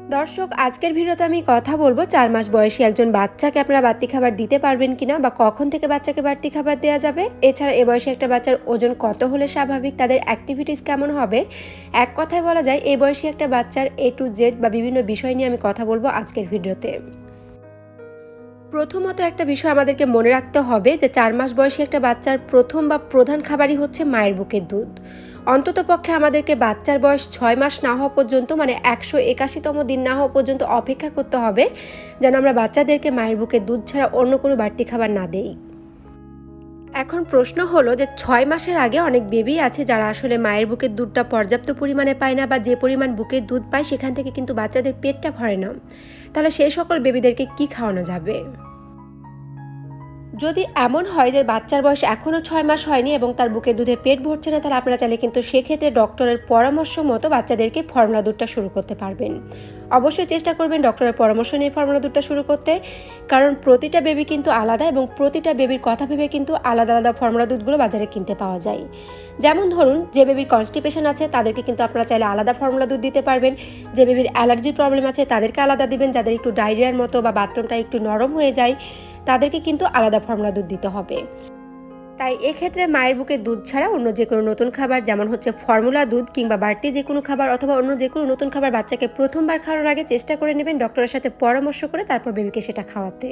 দর্শক, আজকের ভিডিওতে আমি কথা বলবো 4 মাস বয়সী একজন বাচ্চাকে আপনারা বাড়তি খাবার দিতে পারবেন কিনা বা কখন থেকে বাচ্চাকে বাড়তি খাবার দেওয়া যাবে। এছাড়া এ বয়সে একটা বাচ্চার ওজন কত হলে স্বাভাবিক, তাদের অ্যাক্টিভিটিস কেমন হবে। এক কথায় বলা যায় এই বয়সী একটা বাচ্চার A to Z বা বিভিন্ন বিষয় নিয়ে আমি কথা বলবো আজকের ভিডিওতে। প্রথমত একটা বিষয় আমাদেরকে মনে রাখতে হবে যে 4 মাস বয়সী একটা বাচ্চার প্রথম বা প্রধান খাবারই হচ্ছে মায়ের বুকের দুধ। অন্তত পক্ষে আমাদেরকে বাচ্চার বয়স 6 মাস না হওয়া পর্যন্ত, মানে 181তম দিন না হওয়া পর্যন্ত অপেক্ষা করতে হবে যেন আমরা বাচ্চাদেরকে মায়ের বুকের দুধ ছাড়া অন্য কোনো বাড়তি খাবার না দেই। এখন প্রশ্ন হলো যে 6 মাসের আগে অনেক বেবি আছে যারা আসলে মায়ের বুকের দুধটা পর্যাপ্ত পরিমাণে পায় না, বা যে পরিমাণ বুকের দুধ পায় সেখান থেকে কিন্তু বাচ্চাদের পেটটা ভরে না। তাহলে সেই সকল বেবিদেরকে কি খাওয়ানো যাবে? যদি এমন হয় যে বাচ্চার বয়স এখনও 6 মাস হয়নি এবং তার বুকের দুধে পেট ভরছে না, তাহলে আপনারা চাইলে কিন্তু সেক্ষেত্রে ডক্টরের পরামর্শ মতো বাচ্চাদেরকে ফর্মুলা দুধটা শুরু করতে পারবেন। অবশ্যই চেষ্টা করবেন ডক্টরের পরামর্শ নিয়ে ফর্মুলা দুধটা শুরু করতে, কারণ প্রতিটা বেবি কিন্তু আলাদা এবং প্রতিটা বেবির কথা ভেবে কিন্তু আলাদা আলাদা ফর্মুলা দুধগুলো বাজারে কিনতে পাওয়া যায়। যেমন ধরুন, যে বেবির কনস্টিপেশন আছে তাদেরকে কিন্তু আপনারা চাইলে আলাদা ফর্মুলা দুধ দিতে পারবেন। যে বেবির অ্যালার্জির প্রবলেম আছে তাদেরকে আলাদা দিবেন। যাদের একটু ডায়রিয়ার মতো বা বাথরুমটা একটু নরম হয়ে যায় তাদেরকে কিন্তু আলাদা ফর্মুলা দুধ দিতে হবে। তাই এক্ষেত্রে মায়ের বুকের দুধ ছাড়া অন্য যে কোনো নতুন খাবার, যেমন হচ্ছে ফর্মুলা দুধ কিংবা বাড়তি যে কোনো খাবার অথবা অন্য যে কোনো নতুন খাবার বাচ্চাকে প্রথমবার খাওয়ানোর আগে চেষ্টা করে নেবেন ডক্টরের সাথে পরামর্শ করে তারপর বেবিকে সেটা খাওয়াতে।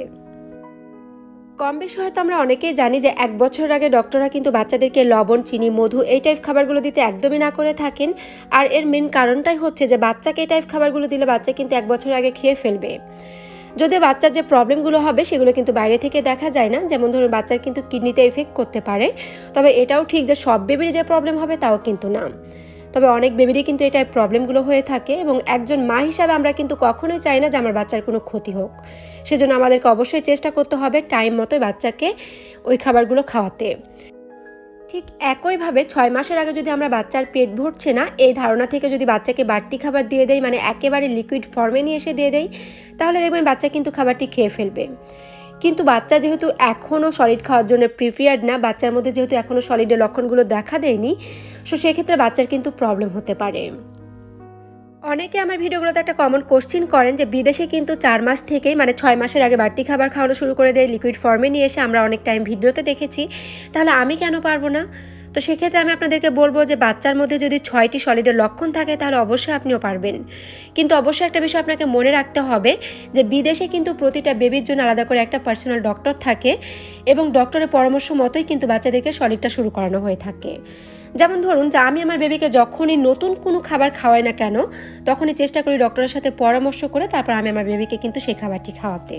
কম বেশি হয়তো আমরা অনেকেই জানি যে 1 বছর আগে ডক্টররা কিন্তু বাচ্চাদেরকে লবণ, চিনি, মধু এই টাইপ খাবারগুলো দিতে একদমই না করে থাকেন। আর এর মেন কারণটাই হচ্ছে যে বাচ্চাকে এই টাইপ খাবারগুলো দিলে বাচ্চা কিন্তু 1 বছর আগে খেয়ে ফেলবে। যদিও বাচ্চার যে প্রবলেমগুলো হবে সেগুলো কিন্তু বাইরে থেকে দেখা যায় না, যেমন ধরুন বাচ্চার কিন্তু কিডনিতে এফেক্ট করতে পারে। তবে এটাও ঠিক যে সব বেবির যে প্রবলেম হবে তাও কিন্তু না। তবে অনেক বেবিরই কিন্তু এই টাইপ প্রবলেমগুলো হয়ে থাকে এবং একজন মা হিসাবে আমরা কিন্তু কখনোই চাই না যে আমার বাচ্চার কোনো ক্ষতি হোক। সেজন্য আমাদেরকে অবশ্যই চেষ্টা করতে হবে টাইম মতো বাচ্চাকে ওই খাবারগুলো খাওয়াতে। ঠিক একইভাবে 6 মাসের আগে যদি আমরা বাচ্চার পেট ভরছে না এই ধারণা থেকে যদি বাচ্চাকে বাড়তি খাবার দিয়ে দেই, মানে একেবারে লিকুইড ফর্মে নিয়ে এসে দিয়ে দেই, তাহলে দেখবেন বাচ্চা কিন্তু খাবারটি খেয়ে ফেলবে। কিন্তু বাচ্চা যেহেতু এখনও সলিড খাওয়ার জন্য প্রিপেয়ার্ড না, বাচ্চার মধ্যে যেহেতু এখনও সলিডের লক্ষণগুলো দেখা দেয়নি, সো সেক্ষেত্রে বাচ্চার কিন্তু প্রবলেম হতে পারে। অনেকে আমার ভিডিওগুলোতে একটা কমন কোশ্চিন করেন যে বিদেশে কিন্তু 4 মাস থেকেই, মানে 6 মাসের আগে বাড়তি খাবার খাওয়ানো শুরু করে দেয়, লিকুইড ফর্মে নিয়ে এসে আমরা অনেক টাইম ভিডিওতে দেখেছি। তাহলে আমি কেন পারবো না? তো সেক্ষেত্রে আমি আপনাদেরকে বলবো যে বাচ্চার মধ্যে যদি 6টি সলিডের লক্ষণ থাকে তাহলে অবশ্যই আপনিও পারবেন। কিন্তু অবশ্যই একটা বিষয় আপনাকে মনে রাখতে হবে যে বিদেশে কিন্তু প্রতিটা বেবির জন্য আলাদা করে একটা পার্সোনাল ডক্টর থাকে এবং ডক্টরের পরামর্শ মতোই কিন্তু বাচ্চাদেরকে সলিডটা শুরু করানো হয়ে থাকে। যেমন ধরুন যে আমি আমার বেবিকে যখনই নতুন কোনো খাবার খাওয়াই না কেন তখনই চেষ্টা করি ডক্টরের সাথে পরামর্শ করে তারপর আমি আমার বেবিকে কিন্তু সেই খাবারটি খাওয়াতে।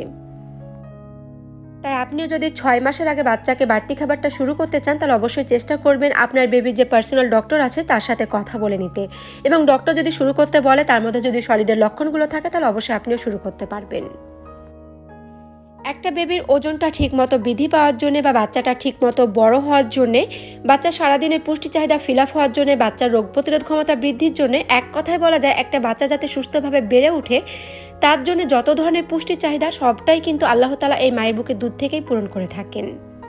তাই আপনিও যদি 6 মাসের আগে বাচ্চাকে বাড়তি খাবারটা শুরু করতে চান তাহলে অবশ্যই চেষ্টা করবেন আপনার বেবির যে পার্সোনাল ডক্টর আছে তার সাথে কথা বলে নিতে, এবং ডক্টর যদি শুরু করতে বলে তার মধ্যে যদি সলিডের লক্ষণগুলো থাকে তাহলে অবশ্যই আপনিও শুরু করতে পারবেন। একটা বেবির ওজনটা ঠিকমতো বৃদ্ধি পাওয়ার জন্য বা বাচ্চাটা ঠিকমতো বড় হওয়ার জন্যে, বাচ্চা সারাদিনের পুষ্টি চাহিদা ফিল আপ হওয়ার জন্য, বাচ্চার রোগ প্রতিরোধ ক্ষমতা বৃদ্ধির জন্য, এক কথায় বলা যায় একটা বাচ্চা যাতে সুস্থভাবে বেড়ে ওঠে তার জন্য যত ধরনের পুষ্টির চাহিদা সবটাই কিন্তু আল্লাহ তাআলা এই মায়ের বুকের দুধ থেকেই পূরণ করে থাকেন।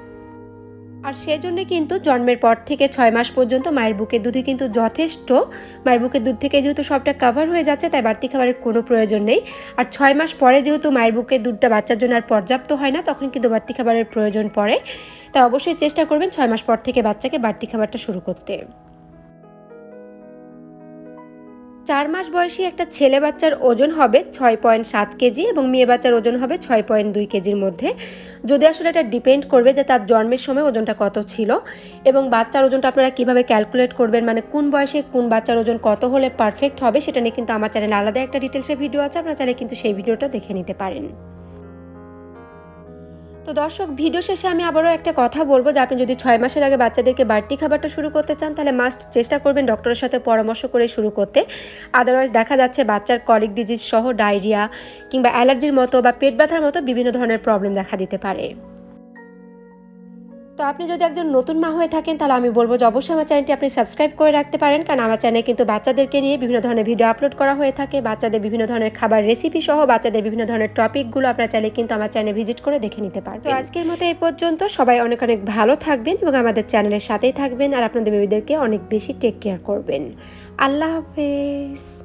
আর সেজন্য কিন্তু জন্মের পর থেকে 6 মাস পর্যন্ত মায়ের বুকের দুধই কিন্তু যথেষ্ট। মায়ের বুকের দুধ থেকে যেহেতু সবটা কভার হয়ে যাচ্ছে তাই বাড়তি খাবারের কোনো প্রয়োজন নেই। আর 6 মাস পরে যেহেতু মায়ের বুকের দুধটা বাচ্চার জন্য আর পর্যাপ্ত হয় না তখন কিন্তু বাড়তি খাবারের প্রয়োজন পড়ে। তাই অবশ্যই চেষ্টা করবেন 6 মাস পর থেকে বাচ্চাকে বাড়তি খাবারটা শুরু করতে। 4 মাস বয়সী একটা ছেলে বাচ্চার ওজন হবে 6.7 কেজি এবং মেয়ে বাচ্চার ওজন হবে 6.2 কেজির মধ্যে। যদি আসলে এটা ডিপেন্ড করবে যে তার জন্মের সময় ওজনটা কত ছিল এবং বাচ্চার ওজনটা আপনারা কিভাবে ক্যালকুলেট করবেন, মানে কোন বয়সে কোন বাচ্চার ওজন কত হলে পারফেক্ট হবে সেটা নিয়ে কিন্তু আমার চ্যানেলে আলাদা একটা ডিটেলসের ভিডিও আছে, আপনারা চাইলে কিন্তু সেই ভিডিওটা দেখে নিতে পারেন। তো দর্শক, ভিডিও শেষে আমি আবারও একটা কথা বলবো যে আপনি যদি 6 মাসের আগে বাচ্চাদেরকে বাড়তি খাবারটা শুরু করতে চান তাহলে মাস্ট চেষ্টা করবেন ডক্টরের সাথে পরামর্শ করে শুরু করতে। আদারওয়াইজ দেখা যাচ্ছে বাচ্চার কলিক ডিজিজ সহ ডায়রিয়া কিংবা অ্যালার্জির মতো বা পেট ব্যথার মতো বিভিন্ন ধরনের প্রবলেম দেখা দিতে পারে। তো আপনি যদি একজন নতুন মা হয়ে থাকেন তাহলে আমি বলবো যে অবশ্যই আমার চ্যানেলটি আপনি সাবস্ক্রাইব করে রাখতে পারেন, কারণ আমার চ্যানেলে কিন্তু বাচ্চাদেরকে নিয়ে বিভিন্ন ধরনের ভিডিও আপলোড করা হয়ে থাকে। বাচ্চাদের বিভিন্ন ধরনের খাবার রেসিপি সহ বাচ্চাদের বিভিন্ন ধরনের টপিকগুলো আপনারা চাইলে কিন্তু আমার চ্যানেলে ভিজিট করে দেখে নিতে পারবেন। তো আজকের মতো এই পর্যন্ত, সবাই অনেক অনেক ভালো থাকবেন এবং আমাদের চ্যানেলের সাথেই থাকবেন আর আপনাদের বেবিদেরকে অনেক বেশি টেক কেয়ার করবেন। আল্লাহ হাফেজ।